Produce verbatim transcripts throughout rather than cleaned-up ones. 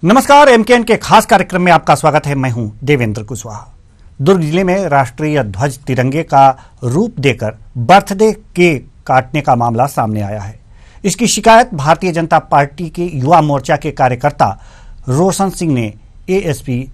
नमस्कार, एमकेएन के खास कार्यक्रम में आपका स्वागत है। मैं हूं देवेंद्र कुशवाहा। दुर्ग जिले में राष्ट्रीय ध्वज तिरंगे का रूप देकर बर्थडे केक काटने का मामला सामने आया है। इसकी शिकायत भारतीय जनता पार्टी के युवा मोर्चा के कार्यकर्ता रोशन सिंह ने एएसपी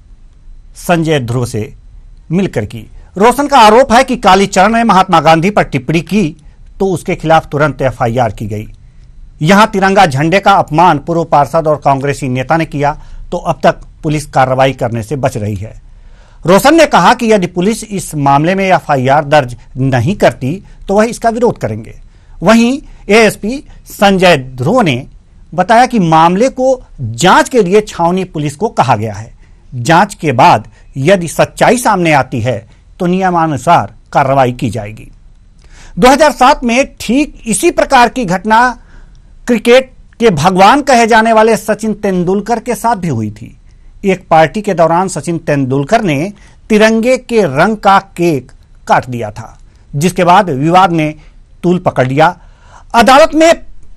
संजय ध्रुव से मिलकर की। रोशन का आरोप है कि कालीचरण ने महात्मा गांधी पर टिप्पणी की तो उसके खिलाफ तुरंत एफआईआर की गई। यहां तिरंगा झंडे का अपमान पूर्व पार्षद और कांग्रेसी नेता ने किया तो अब तक पुलिस कार्रवाई करने से बच रही है। रोशन ने कहा कि यदि पुलिस इस मामले में एफआईआर दर्ज नहीं करती तो वह इसका विरोध करेंगे। वहीं एएसपी संजय ध्रुव ने बताया कि मामले को जांच के लिए छावनी पुलिस को कहा गया है। जांच के बाद यदि सच्चाई सामने आती है तो नियमानुसार कार्रवाई की जाएगी। दो हज़ार सात में ठीक इसी प्रकार की घटना क्रिकेट के भगवान कहे जाने वाले सचिन तेंदुलकर के साथ भी हुई थी। एक पार्टी के दौरान सचिन तेंदुलकर ने तिरंगे के रंग का केक काट दिया था, जिसके बाद विवाद ने तूल पकड़ लिया। अदालत में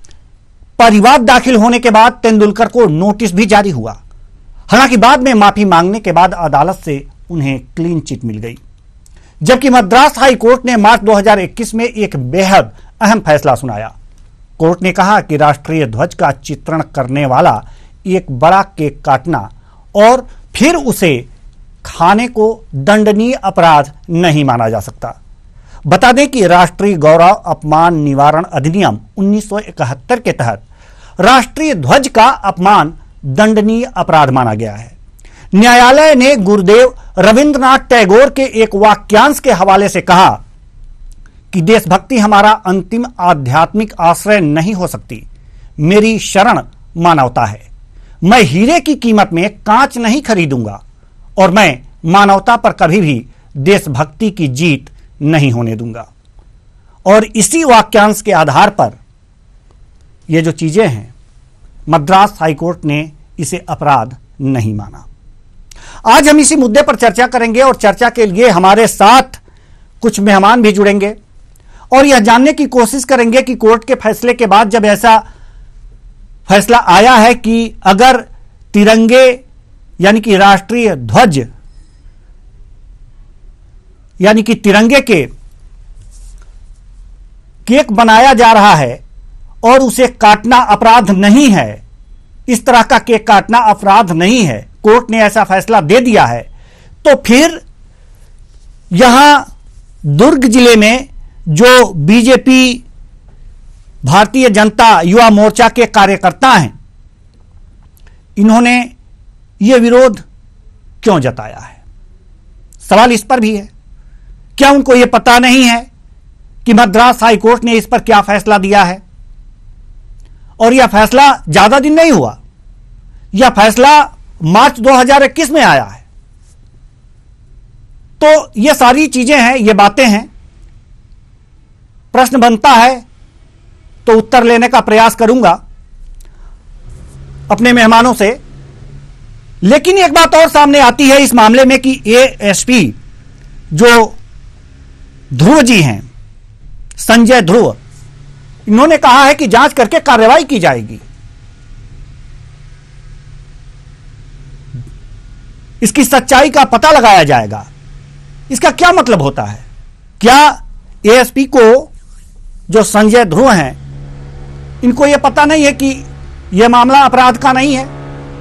परिवाद दाखिल होने के बाद तेंदुलकर को नोटिस भी जारी हुआ। हालांकि बाद में माफी मांगने के बाद अदालत से उन्हें क्लीन चिट मिल गई। जबकि मद्रास हाई कोर्ट ने मार्च दो हज़ार इक्कीस में एक बेहद अहम फैसला सुनाया। कोर्ट ने कहा कि राष्ट्रीय ध्वज का चित्रण करने वाला एक बड़ा केक काटना और फिर उसे खाने को दंडनीय अपराध नहीं माना जा सकता। बता दें कि राष्ट्रीय गौरव अपमान निवारण अधिनियम उन्नीस सौ इकहत्तर के तहत राष्ट्रीय ध्वज का अपमान दंडनीय अपराध माना गया है। न्यायालय ने गुरुदेव रविंद्रनाथ टैगोर के एक वाक्यांश के हवाले से कहा कि देशभक्ति हमारा अंतिम आध्यात्मिक आश्रय नहीं हो सकती। मेरी शरण मानवता है। मैं हीरे की कीमत में कांच नहीं खरीदूंगा और मैं मानवता पर कभी भी देशभक्ति की जीत नहीं होने दूंगा। और इसी वाक्यांश के आधार पर ये जो चीजें हैं, मद्रास हाईकोर्ट ने इसे अपराध नहीं माना। आज हम इसी मुद्दे पर चर्चा करेंगे और चर्चा के लिए हमारे साथ कुछ मेहमान भी जुड़ेंगे और यह जानने की कोशिश करेंगे कि कोर्ट के फैसले के बाद जब ऐसा फैसला आया है कि अगर तिरंगे यानी कि राष्ट्रीय ध्वज यानी कि तिरंगे के केक बनाया जा रहा है और उसे काटना अपराध नहीं है, इस तरह का केक काटना अपराध नहीं है, कोर्ट ने ऐसा फैसला दे दिया है, तो फिर यहां दुर्ग जिले में जो बीजेपी भारतीय जनता युवा मोर्चा के कार्यकर्ता हैं, इन्होंने यह विरोध क्यों जताया है? सवाल इस पर भी है। क्या उनको यह पता नहीं है कि मद्रास हाईकोर्ट ने इस पर क्या फैसला दिया है? और यह फैसला ज्यादा दिन नहीं हुआ, यह फैसला मार्च दो हज़ार इक्कीस में आया है। तो यह सारी चीजें हैं, ये बातें हैं। प्रश्न बनता है तो उत्तर लेने का प्रयास करूंगा अपने मेहमानों से। लेकिन एक बात और सामने आती है इस मामले में कि एएसपी जो ध्रुव जी हैं, संजय ध्रुव, इन्होंने कहा है कि जांच करके कार्रवाई की जाएगी। इसकी सच्चाई का पता लगाया जाएगा। इसका क्या मतलब होता है? क्या एएसपी को जो संजय ध्रुव हैं, इनको यह पता नहीं है कि यह मामला अपराध का नहीं है?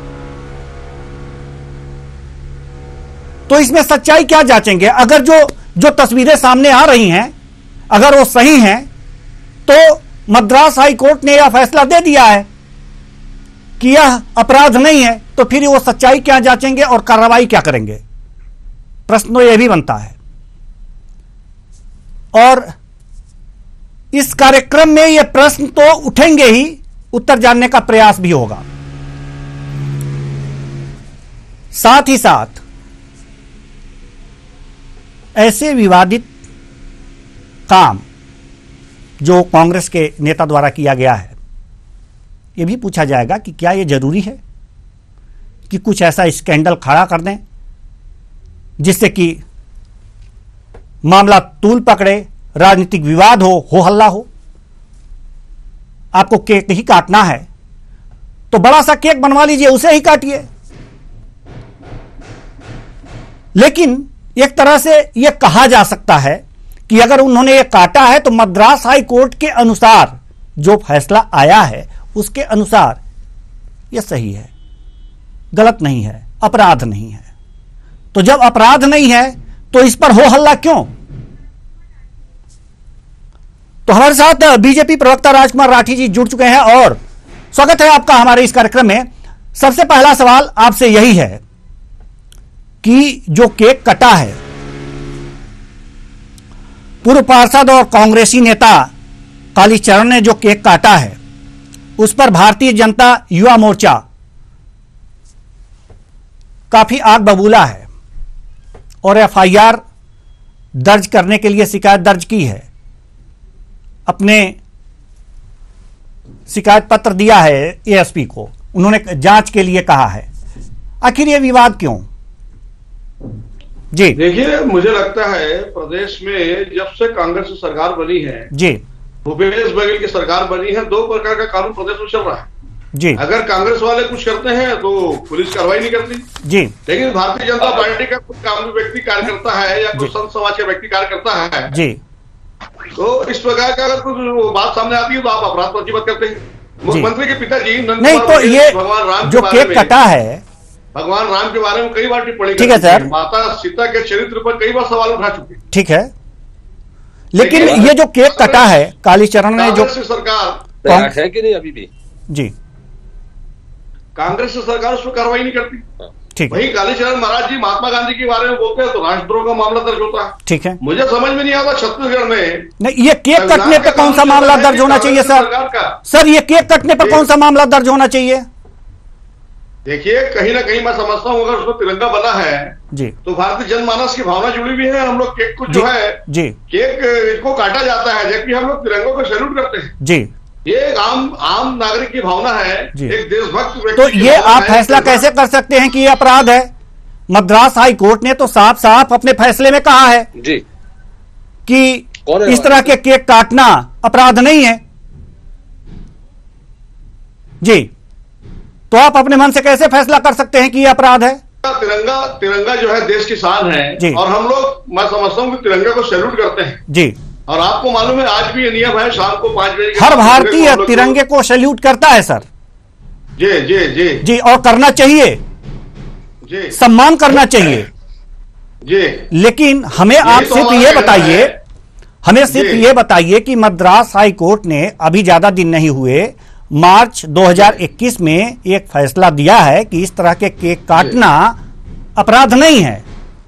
तो इसमें सच्चाई क्या जांचेंगे? अगर जो जो तस्वीरें सामने आ रही हैं अगर वो सही हैं तो मद्रास हाई कोर्ट ने यह फैसला दे दिया है कि यह अपराध नहीं है, तो फिर वो सच्चाई क्या जांचेंगे और कार्रवाई क्या करेंगे? प्रश्न तो यह भी बनता है। और इस कार्यक्रम में यह प्रश्न तो उठेंगे ही, उत्तर जानने का प्रयास भी होगा। साथ ही साथ ऐसे विवादित काम जो कांग्रेस के नेता द्वारा किया गया है, यह भी पूछा जाएगा कि क्या यह जरूरी है कि कुछ ऐसा स्कैंडल खड़ा कर दें जिससे कि मामला तूल पकड़े, राजनीतिक विवाद हो, हो हल्ला हो। आपको केक ही काटना है तो बड़ा सा केक बनवा लीजिए, उसे ही काटिए। लेकिन एक तरह से यह कहा जा सकता है कि अगर उन्होंने यह काटा है तो मद्रास हाई कोर्ट के अनुसार जो फैसला आया है उसके अनुसार यह सही है, गलत नहीं है, अपराध नहीं है। तो जब अपराध नहीं है तो इस पर हो हल्ला क्यों? तो हमारे साथ बीजेपी प्रवक्ता राजकुमार राठी जी जुड़ चुके हैं और स्वागत है आपका हमारे इस कार्यक्रम में। सबसे पहला सवाल आपसे यही है कि जो केक कटा है, पूर्व पार्षद और कांग्रेसी नेता कालीचरण ने जो केक काटा है उस पर भारतीय जनता युवा मोर्चा काफी आग बबूला है और एफ आई आर दर्ज करने के लिए शिकायत दर्ज की है, अपने शिकायत पत्र दिया है ए एस पी को, उन्होंने जांच के लिए कहा है। आखिर ये विवाद क्यों? जी देखिए, मुझे लगता है प्रदेश में जब से कांग्रेस की सरकार बनी है, जी भूपेश बघेल की सरकार बनी है, दो प्रकार का कानून प्रदेश में चल रहा है। जी अगर कांग्रेस वाले कुछ करते हैं तो पुलिस कार्रवाई नहीं करती, जी लेकिन भारतीय जनता पार्टी का कुछ कानूनी व्यक्ति कार्य करता है या कुछ संत समाज का व्यक्ति कार्य करता है, जी तो इस प्रकार का अगर कुछ बात सामने आती है तो आप अपराध पंजीबद्ध करते हैं। मुख्यमंत्री के पिताजी नहीं तो ये भगवान राम जो केक कटा है, भगवान राम के बारे में कई बार टिप्पणी ठीक है सर, माता सीता के चरित्र पर कई बार सवाल उठा चुके, ठीक है। लेकिन ये जो केक कटा है कालीचरण ने जो सरकार है कि नहीं अभी भी, जी कांग्रेस की सरकार उस पर कार्रवाई नहीं करती, ठीक वही कालीचरण महाराज जी महात्मा गांधी के बारे में बोलते हैं तो राष्ट्रद्रोह का मामला दर्ज होता है, ठीक है। मुझे समझ में नहीं आता छत्तीसगढ़ में नहीं ये केक कटने पे कौन सा मामला दर्ज होना चाहिए सर? सर ये केक कटने पे कौन सा मामला दर्ज होना चाहिए? देखिए, कहीं ना कहीं मैं समझता हूँ अगर उसमें तिरंगा बना है जी तो भारतीय जनमानस की भावना जुड़ी हुई है। हम लोग केक को जो है जी केक को काटा जाता है जबकि हम लोग तिरंगों को सैल्यूट करते हैं, जी ये एक आम आम नागरिक की भावना है, एक देशभक्त। तो ये आप फैसला कैसे कर सकते हैं कि ये अपराध है? मद्रास हाई कोर्ट ने तो साफ साफ अपने फैसले में कहा है जी कि इस तरह के केक काटना अपराध नहीं है। जी तो आप अपने मन से कैसे फैसला कर सकते हैं कि ये अपराध है? तिरंगा तिरंगा जो है देश की शान है और हम लोग मैं समझता हूँ कि तिरंगा को सैल्यूट करते हैं, जी और आपको मालूम है आज भी ये नियम है शाम को पांच बजे हर भारतीय तिरंगे को सैल्यूट करता है सर। जी जी जी जी और करना चाहिए, जी सम्मान करना चाहिए, जी लेकिन हमें आप सिर्फ ये बताइए हमें सिर्फ ये बताइए कि मद्रास हाई कोर्ट ने अभी ज्यादा दिन नहीं हुए मार्च दो हज़ार इक्कीस में एक फैसला दिया है कि इस तरह के केक काटना अपराध नहीं है।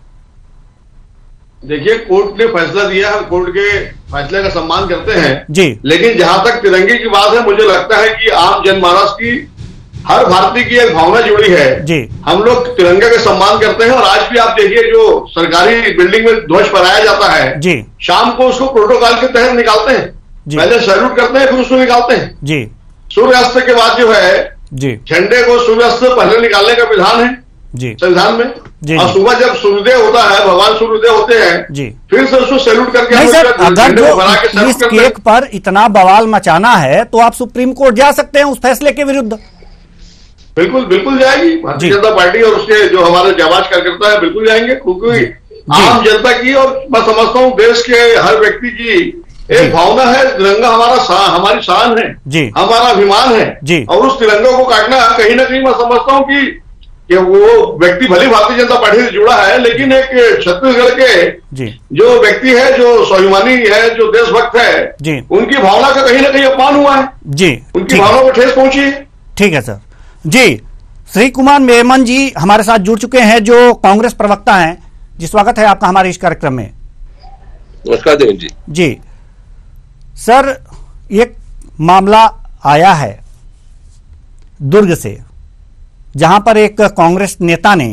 देखिए, कोर्ट ने फैसला दिया है, कोर्ट के फैसले का सम्मान करते हैं, जी लेकिन जहां तक तिरंगे की बात है मुझे लगता है कि आम जनमानस की हर भारतीय की एक भावना जुड़ी है, जी हम लोग तिरंगे का सम्मान करते हैं और आज भी आप देखिए जो सरकारी बिल्डिंग में ध्वज फहराया जाता है, जी शाम को उसको प्रोटोकॉल के तहत निकालते हैं, पहले सैल्यूट करते हैं फिर उसको निकालते हैं, जी सूर्यास्त के बाद जो है जी झंडे को सूर्यास्त से पहले निकालने का विधान है जी संविधान में, जी और सुबह जब सूर्योदय होता है भगवान सूर्योदय होते हैं जी फिर से उसको सैल्यूट करके नहीं सर, अगर जो इस केक पर इतना बवाल मचाना है तो आप सुप्रीम कोर्ट जा सकते हैं उस फैसले के विरुद्ध। बिल्कुल बिल्कुल जाएगी भारतीय जनता पार्टी और उसके जो हमारे जाबाज कार्यकर्ता है बिल्कुल जाएंगे, क्योंकि आम जनता की और मैं समझता हूँ देश के हर व्यक्ति की एक भावना है, तिरंगा हमारा शान, हमारी शान है जी, हमारा अभिमान है जी और उस तिरंगे को काटना कहीं ना कहीं मैं समझता हूँ कि, कि वो व्यक्ति भले भारतीय जनता पार्टी से जुड़ा है लेकिन एक छत्तीसगढ़ के जी जो व्यक्ति है, जो स्वाभिमानी है, जो देशभक्त है जी उनकी भावना का कहीं ना कहीं अपमान हुआ है जी, उनकी भावना को ठेस पहुंची है। ठीक है सर। जी श्री कुमार मेमन जी हमारे साथ जुड़ चुके हैं जो कांग्रेस प्रवक्ता हैं। जी स्वागत है आपका हमारे इस कार्यक्रम में। नमस्कार देवेंद्र जी। जी सर, एक मामला आया है दुर्ग से जहां पर एक कांग्रेस नेता ने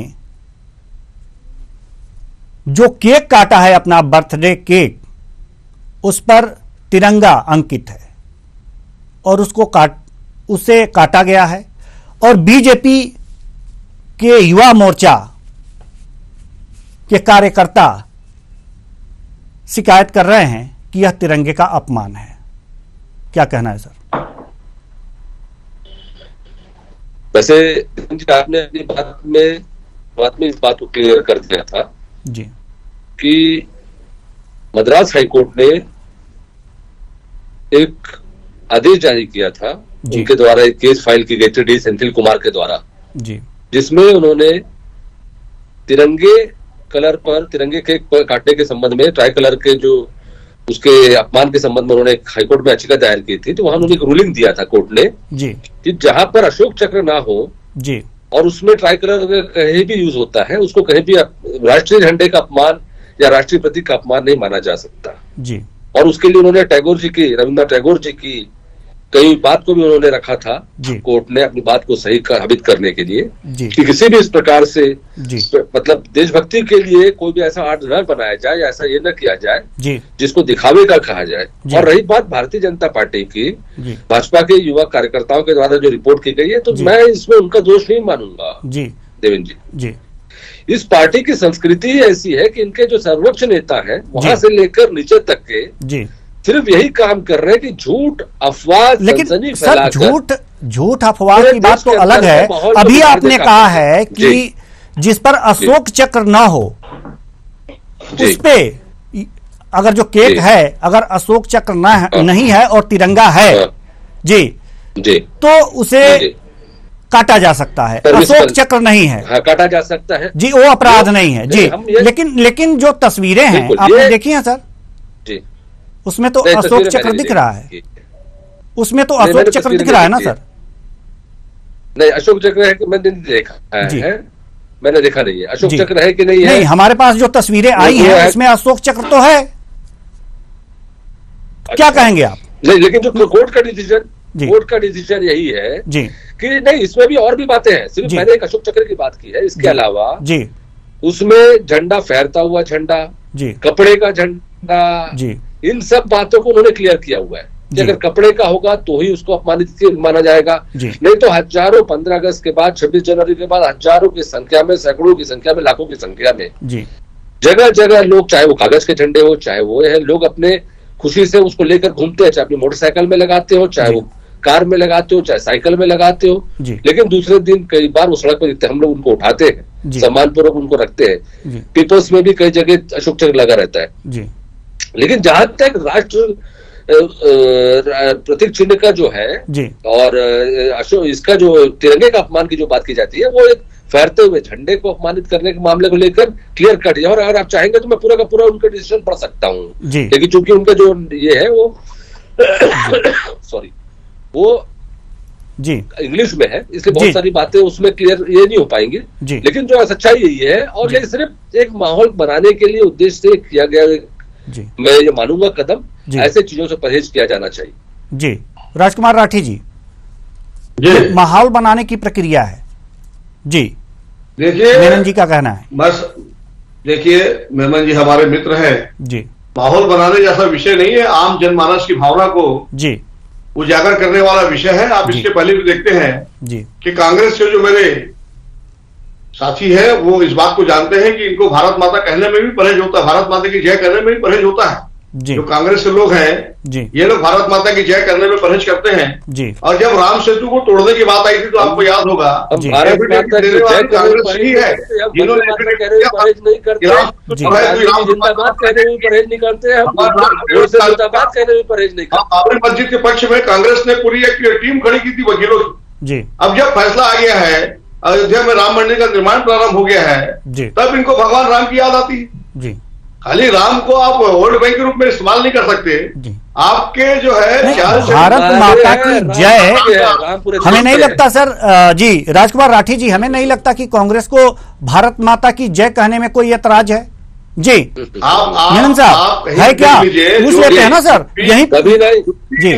जो केक काटा है अपना बर्थडे केक, उस पर तिरंगा अंकित है और उसको काट उसे काटा गया है और बीजेपी के युवा मोर्चा के कार्यकर्ता शिकायत कर रहे हैं कि यह तिरंगे का अपमान है। क्या कहना है सर? वैसे आपने अपनी बात में बात में इस बात को क्लियर कर दिया था जी कि मद्रास हाईकोर्ट ने एक आदेश जारी किया था, उनके द्वारा एक केस फाइल की गई थी डी सेंथिल कुमार के द्वारा जी, जिसमें उन्होंने तिरंगे कलर पर तिरंगे के काटने के संबंध में ट्राई कलर के जो उसके अपमान के संबंध में उन्होंने हाईकोर्ट में याचिका दायर की थी। तो वहां उन्होंने एक रूलिंग दिया था कोर्ट ने जी कि जहां पर अशोक चक्र ना हो जी और उसमें ट्राई कलर कहीं भी यूज होता है, उसको कहीं भी राष्ट्रीय झंडे का अपमान या राष्ट्रीय प्रतीक का अपमान नहीं माना जा सकता जी। और उसके लिए उन्होंने टैगोर जी की रविन्द्रनाथ टैगोर जी की कई बात को भी उन्होंने रखा था कोर्ट ने अपनी बात को सही साबित करने के लिए जी। कि किसी भी इस प्रकार से जी। मतलब देशभक्ति के लिए कोई भी ऐसा आर्ट न बनाया जाए, ऐसा ये न किया जाए जी। जिसको दिखावे का कहा जाए। और रही बात भारतीय जनता पार्टी की, भाजपा के युवा कार्यकर्ताओं के द्वारा जो रिपोर्ट की गई है, तो मैं इसमें उनका दोष नहीं मानूंगा जी देवेंद्र जी जी इस पार्टी की संस्कृति ऐसी है कि इनके जो सर्वोच्च नेता है वहां से लेकर नीचे तक के जी सिर्फ यही काम कर रहे हैं कि झूठ अफवाह लेकिन सर झूठ झूठ अफवाह की बात तो अलग है। अभी आपने कहा है कि जिस पर अशोक चक्र ना हो उस पे अगर जो केक है अगर अशोक चक्र ना है, नहीं है और तिरंगा है जी जी तो उसे काटा जा सकता है, अशोक चक्र नहीं है। हाँ, काटा जा सकता है जी, वो अपराध नहीं है जी। लेकिन लेकिन जो तस्वीरें हैं आपने देखी हैं सर जी, उसमें तो अशोक चक्र दिख रहा है, उसमें तो अशोक चक्र दिख रहा है ना सर? नहीं, अशोक चक्र है कि मैंने देखा है, मैंने देखा नहीं है अशोक चक्र है कि नहीं है। नहीं, हमारे पास जो तस्वीरें आई हैं उसमें अशोक चक्र तो है। क्या कहेंगे आप? नहीं, लेकिन जो कोर्ट का डिसीजन कोर्ट का डिसीजन यही है जी कि नहीं, इसमें भी और भी बातें हैं, सिर्फ मैंने एक अशोक चक्र की बात की है। इसके अलावा जी उसमें झंडा फहरता हुआ झंडा जी, कपड़े का झंडा जी, इन सब बातों को उन्होंने क्लियर किया हुआ है कि अगर कपड़े का होगा तो ही उसको अपमानित माना जाएगा, नहीं तो हजारों पंद्रह अगस्त के बाद छब्बीस जनवरी के बाद हजारों की संख्या में, सैकड़ों की संख्या में, लाखों की संख्या में जी जगह जगह लोग, चाहे वो कागज के झंडे हो चाहे वो है, लोग अपने खुशी से उसको लेकर घूमते हैं, चाहे अपनी मोटरसाइकिल में लगाते हो, चाहे वो कार में लगाते हो, चाहे साइकिल में लगाते हो। लेकिन दूसरे दिन कई बार उस सड़क पर दिखते हम लोग उनको उठाते हैं, सम्मान पूर्वक उनको रखते हैं। पीपल्स में भी कई जगह अशोक चक्र लगा रहता है जी। लेकिन जहां तक राष्ट्र प्रतीक चिन्ह का जो है जी, और अशोक इसका जो तिरंगे का अपमान की जो बात की जाती है, वो एक फहरते हुए झंडे को अपमानित करने के मामले को लेकर क्लियर कट है। और अगर आप चाहेंगे तो मैं पूरा का पूरा उनका डिसीजन पढ़ सकता हूँ, लेकिन चूंकि उनका जो ये है वो सॉरी वो जी इंग्लिश में है, इसलिए बहुत सारी बातें उसमें क्लियर ये नहीं हो पाएंगी। लेकिन जो सच्चाई यही है, और ये सिर्फ एक माहौल बनाने के लिए उद्देश्य से किया गया जी, मैं ये मानूंगा कदम, ऐसे चीजों से परहेज किया जाना चाहिए जी। राजकुमार राठी जी, जी माहौल बनाने की प्रक्रिया है जी, देखिए मेनन जी का कहना है। बस देखिए, मेमन जी हमारे मित्र हैं जी, माहौल बनाने जैसा विषय नहीं है, आम जनमानस की भावना को जी उजागर करने वाला विषय है। आप इसके पहले भी देखते हैं जी कि कांग्रेस के जो मेरे साथी है वो इस बात को जानते हैं कि इनको भारत माता कहने में भी परहेज होता है, भारत माता की जय करने में भी परहेज होता है जी। जो कांग्रेस के लोग हैं जी, ये लोग भारत माता की जय करने में परहेज करते हैं जी। और जब राम सेतु को तोड़ने की बात आई थी तो आपको याद होगा भारत माता की जय कांग्रेस ही है जिन्होंने परहेज नहीं करते, जिंदाबाद कहने में परहेज नहीं करते, जिंदाबाद कहने में परहेज नहीं करते। बाबरी मस्जिद के पक्ष में कांग्रेस ने पूरी एक टीम खड़ी की थी वकीलों की जी। अब जब फैसला आ गया है, अयोध्या में राम मंदिर का निर्माण प्रारंभ हो गया है जी, तब इनको भगवान राम की याद आती है जी। खाली राम को आप वोट बैंक के रूप में इस्तेमाल नहीं कर सकते जी। आपके जो है भारत माता की जय, हमें नहीं लगता सर जी, राजकुमार राठी जी, हमें नहीं लगता कि कांग्रेस को भारत माता की जय कहने में कोई ऐतराज है जी। मेनन साहब है क्या, पूछ लेते हैं ना सर, यही कभी नहीं जी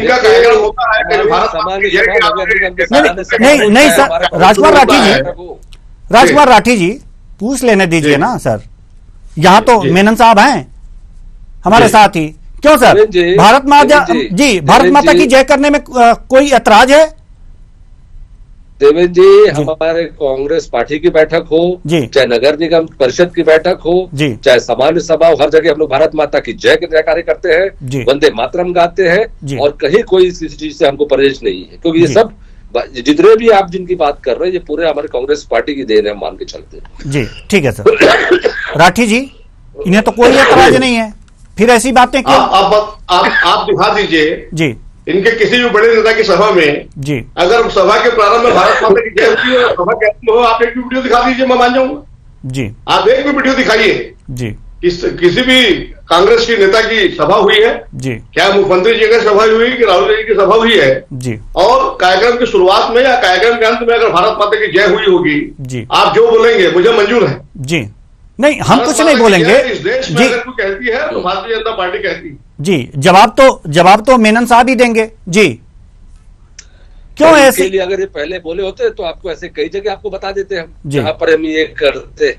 नहीं नहीं सर, राजकुमार राठी जी, राजकुमार राठी जी पूछ लेने दीजिए ना सर, यहाँ तो मेनन साहब हैं हमारे साथ ही, क्यों सर? भारत माता जी, भारत माता की जय करने में कोई ऐतराज है? देवेंद्र जी, हमारे कांग्रेस पार्टी की बैठक हो, चाहे नगर निगम परिषद की बैठक हो, चाहे सामान्य सभा हो, हर जगह हम लोग भारत माता की जय के जयकारे करते हैं, वंदे मातरम गाते हैं, और कहीं कोई इस चीज से हमको परहेज नहीं है, क्योंकि ये सब जितने भी आप जिनकी बात कर रहे हैं ये पूरे हमारे कांग्रेस पार्टी की देन है, मान के चलते हैं। जी ठीक है सर। राठी जी, इन्हें तो कोई एतराज नहीं है, फिर ऐसी बातें क्यों? आप आप आप, आप दिखा दीजिए जी इनके किसी भी बड़े नेता की सभा में, जी अगर सभा के प्रारंभ में भारत माता की जय होती है, सभा कहती हो, आप एक भी वीडियो दिखा दीजिए, मैं मान जाऊंगा। जी आप एक भी वीडियो दिखाइए जी किस किसी भी कांग्रेस की नेता की सभा हुई है जी, क्या मुख्यमंत्री जी की सभा हुई कि राहुल जी की सभा हुई है जी, और कार्यक्रम की शुरुआत में या कार्यक्रम के अंत में अगर भारत माता की जय हुई होगी जी, आप जो बोलेंगे मुझे मंजूर है। जी नहीं, हम कुछ नहीं बोलेंगे। इस देश में अगर कोई कहती है तो भारतीय जनता पार्टी कहती है। जी जवाब तो जवाब तो मेनन साहब ही देंगे। जी क्यों ऐसे? लिए अगर ये पहले बोले होते तो आपको ऐसे कई जगह आपको बता देते हम जहां पर हम ये करते,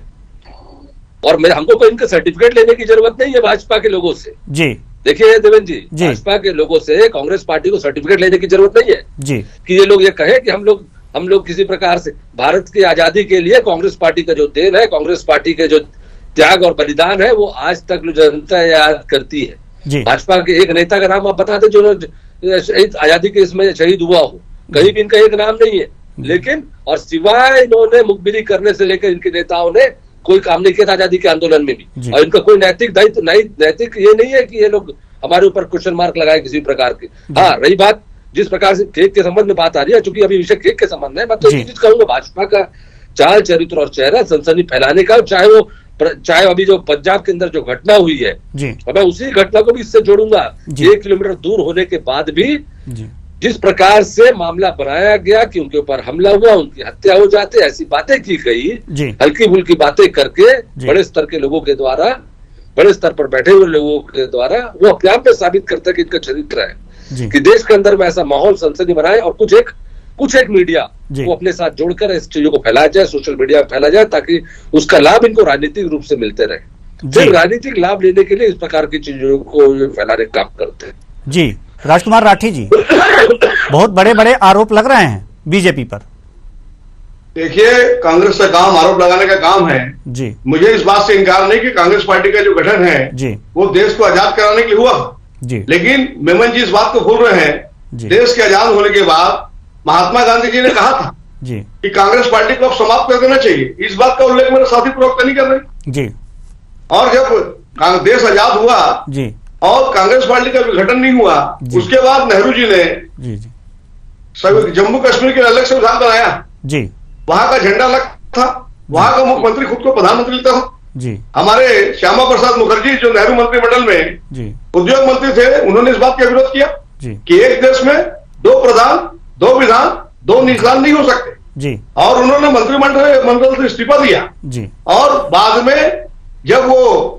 और मेरे हमको कोई इनका सर्टिफिकेट लेने की जरूरत नहीं है भाजपा के लोगों से। जी देखिए देवेंद्र जी, जी भाजपा के लोगों से कांग्रेस पार्टी को सर्टिफिकेट लेने की जरूरत नहीं है जी कि ये लोग ये कहे कि हम लोग हम लोग किसी प्रकार से भारत की आजादी के लिए कांग्रेस पार्टी का जो देन है, कांग्रेस पार्टी के जो त्याग और बलिदान है वो आज तक जनता याद करती है। भाजपा के एक नेता का नाम आप बता दें जो शहीद आजादी के इसमें शहीद हुआ हो, कहीं भी इनका एक नाम नहीं है। लेकिन और सिवाय इन्होंने मुखबिरी करने से लेकर इनके नेताओं ने कोई काम नहीं किया था आजादी के आंदोलन में भी, और इनका कोई नैतिक दायित्व नहीं, नैतिक ये नहीं है कि ये लोग हमारे ऊपर क्वेश्चन मार्क लगाए किसी प्रकार के। हाँ, रही बात जिस प्रकार से केक के संबंध में बात आ रही है, चूंकि अभी विषय केक के संबंध में, मैं तो एक चीज कहूंगा, भाजपा का चाल चरित्र और चेहरा सनसनी फैलाने का, चाहे वो चाहे अभी जो पंजाब के अंदर जो घटना हुई है, मैं उसी घटना को भी इससे जोड़ूंगा। एक किलोमीटर दूर होने के बाद भी जिस प्रकार से मामला बनाया गया कि उनके ऊपर हमला हुआ, उनकी हत्या हो जाते, ऐसी बातें की गई, हल्की फुल्की बातें करके बड़े स्तर के लोगों के द्वारा, बड़े स्तर पर बैठे हुए लोगों के द्वारा, वो अपने आप में साबित करता है कि इनका चरित्र है कि देश के अंदर में ऐसा माहौल सनसनी बनाए, और कुछ एक कुछ एक मीडिया वो अपने साथ जोड़कर इस चीजों को फैलाया जाए, सोशल मीडिया में फैला जाए, ताकि उसका लाभ इनको राजनीतिक रूप से मिलते रहे। सिर्फ राजनीतिक लाभ लेने के लिए इस प्रकार की चीजों को फैलाने का काम करते हैं। जी राजकुमार राठी जी, बहुत बड़े बड़े आरोप लग रहे हैं बीजेपी पर। देखिए, कांग्रेस का काम आरोप लगाने का काम है जी। मुझे इस बात से इनकार नहीं कि कांग्रेस पार्टी का जो गठन है जी वो देश को आजाद कराने के लिए हुआ जी, लेकिन मेमन जी इस बात को भूल रहे हैं, देश के आजाद होने के बाद महात्मा गांधी जी ने कहा था जी कि कांग्रेस पार्टी को अब समाप्त कर देना चाहिए। इस बात का उल्लेख मेरे साथी प्रवक्ता नहीं कर रहे जी। और जब देश आजाद हुआ जी और कांग्रेस पार्टी का विघटन नहीं हुआ, उसके बाद नेहरू जी ने जी जी जम्मू कश्मीर के अलग से विधान बनाया जी, वहां का झंडा अलग था, वहां का मुख्यमंत्री खुद को प्रधानमंत्री लेता था जी। हमारे श्यामा प्रसाद मुखर्जी जो नेहरू मंत्रिमंडल में जी उद्योग मंत्री थे, उन्होंने इस बात का विरोध किया जी कि एक देश में दो प्रधान, दो विधान, दो निशान नहीं हो सकते जी, और उन्होंने मंत्रिमंडल मंडल से इस्तीफा दिया जी। और बाद में जब वो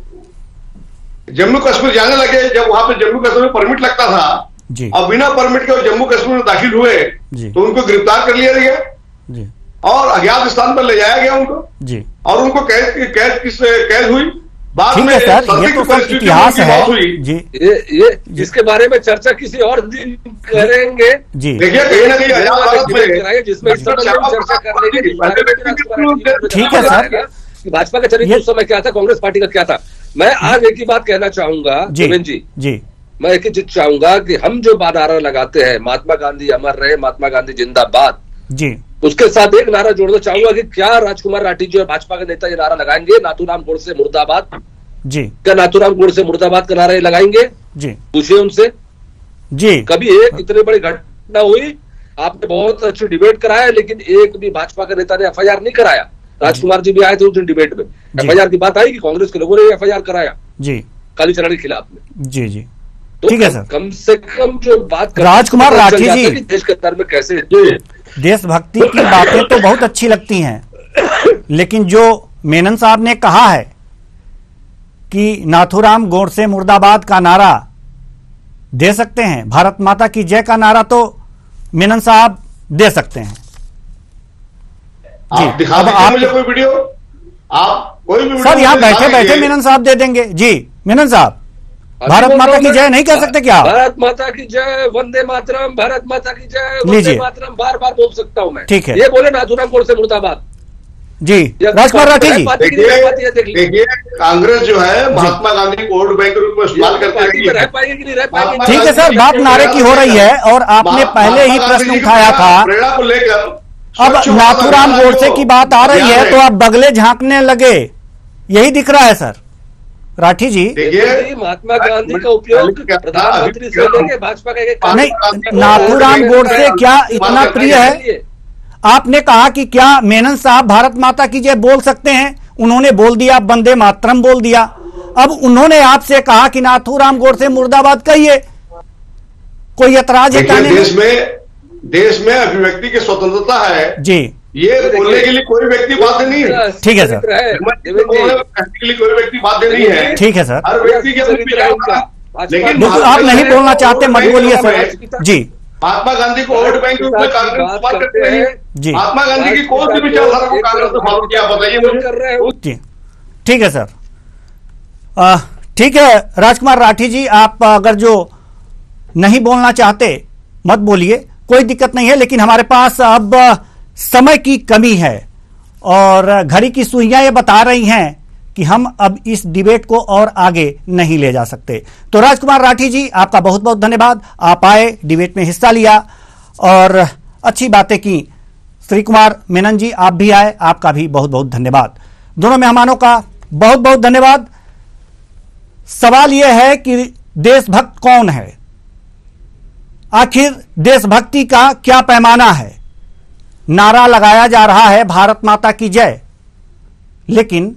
जम्मू कश्मीर जाने लगे, जब वहां पे जम्मू कश्मीर में परमिट लगता था जी, और बिना परमिट के जम्मू कश्मीर में दाखिल हुए तो उनको गिरफ्तार कर लिया गया जी, और अज्ञात स्थान पर ले जाया गया उनको जी, और उनको कैद कैद किस कैद हुई। बाद में सर, ये तो सब इतिहास है जी, ये ये जिसके बारे में चर्चा किसी और दिन करेंगे जी। देखिए, कहीं ना कहीं आजाद भारत में जिसमें चर्चा करने की, ठीक है सर, भाजपा का चरित्र उस समय क्या था, कांग्रेस पार्टी का क्या था। मैं आज एक ही बात कहना चाहूंगा देवेंद्र जी जी, मैं एक ही चीज चाहूंगा कि हम जो नारा लगाते हैं, महात्मा गांधी अमर रहे, महात्मा गांधी जिंदाबाद जी, उसके साथ एक नारा जोड़ना चाहूंगा कि क्या राजकुमार राठी जो भाजपा के नेता ये नारा लगाएंगे, नाथूराम गोडसे मुर्दाबाद जी, क्या नाथूराम गोडसे मुर्दाबाद का नारा लगाएंगे जी? पूछिए उनसे जी। कभी एक इतनी बड़ी घटना हुई, आपने बहुत अच्छी डिबेट कराया, लेकिन एक भी भाजपा के नेता ने एफ आई आर नहीं कराया। राजकुमार जी भी आए थे उस दिन डिबेट में, एफ आई आर की बात आई कि कांग्रेस के लोगों ने एफ आई आर कराया जी कालीचरण के खिलाफ में जी जी। तो ठीक है सर, कम से कम जो बात राजकुमार राठी जी, देश के अंदर में कैसे देशभक्ति की बातें तो बहुत अच्छी लगती हैं, लेकिन जो मेनन साहब ने कहा है कि नाथूराम गोडसे मुर्दाबाद का नारा दे सकते हैं, भारत माता की जय का नारा तो मेनन साहब दे सकते हैं जी। दिखा अब आप मुझे कोई वीडियो, आप कोई भी सर यहाँ बैठे बैठे मेनन साहब दे देंगे जी। मेनन साहब, भारत माता की जय नहीं कह सकते क्या? भारत माता की जय, वंदे मातरम, भारत माता की जय, वंदे मातरम बार बार बोल सकता हूं मैं, ठीक है। ये बोले नाथूराम गोडसे मुर्दाबाद, जी राजकुमार राठी जी, देखिए कांग्रेस जो है महात्मा गांधी को वोट बैंक के रूप में इस्तेमाल करते हैं। ठीक है सर, बात नारे की हो रही है और आपने पहले ही प्रश्न उठाया था, प्रेरणा को लेकर अब नाथूराम गोडसे की बात आ रही है तो आप बगले झांकने लगे, यही दिख रहा है सर। राठी जी, देखिए महात्मा गांधी का उपयोग प्रधानमंत्री से लेके भाजपा का नहीं, नाथूराम गोडसे क्या इतना प्रिय है? आपने कहा कि क्या मेनन साहब भारत माता की जय बोल सकते हैं, उन्होंने बोल दिया, वंदे मातरम बोल दिया। अब उन्होंने आपसे कहा कि नाथूराम गोडसे मुर्दाबाद कहिए, कोई ऐतराज है? देश में देश में अभिव्यक्ति की स्वतंत्रता है जी, ये बोलने के लिए कोई व्यक्ति बाध्य नहीं है। ठीक है सर, के लिए कोई व्यक्ति बाध्य नहीं है। ठीक है सर, हर व्यक्ति के लेकिन आप नहीं बोलना चाहते मत बोलिए सर। जी, महात्मा गांधी को वोट बैंक के रूप में कांग्रेस इस्तेमाल करते हैं जी। महात्मा गांधी की कौन सी विचारधारा को कांग्रेस ने फॉलो किया, बताइए मुझे। जी ठीक है सर, आ, ठीक है राजकुमार राठी जी, आप अगर जो नहीं बोलना चाहते मत बोलिए, कोई दिक्कत नहीं है, लेकिन हमारे पास अब समय की कमी है और घड़ी की सुइयां ये बता रही हैं कि हम अब इस डिबेट को और आगे नहीं ले जा सकते। तो राजकुमार राठी जी, आपका बहुत बहुत धन्यवाद, आप आए, डिबेट में हिस्सा लिया और अच्छी बातें की। श्री कुमार मेनन जी, आप भी आए, आपका भी बहुत बहुत धन्यवाद। दोनों मेहमानों का बहुत बहुत धन्यवाद। सवाल यह है कि देशभक्त कौन है, आखिर देशभक्ति का क्या पैमाना है? नारा लगाया जा रहा है भारत माता की जय, लेकिन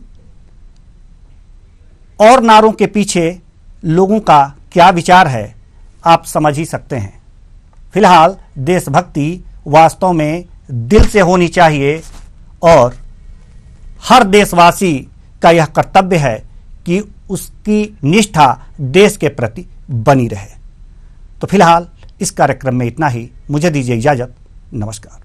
और नारों के पीछे लोगों का क्या विचार है आप समझ ही सकते हैं। फिलहाल देशभक्ति वास्तव में दिल से होनी चाहिए और हर देशवासी का यह कर्तव्य है कि उसकी निष्ठा देश के प्रति बनी रहे। तो फिलहाल इस कार्यक्रम में इतना ही, मुझे दीजिए इजाजत, नमस्कार।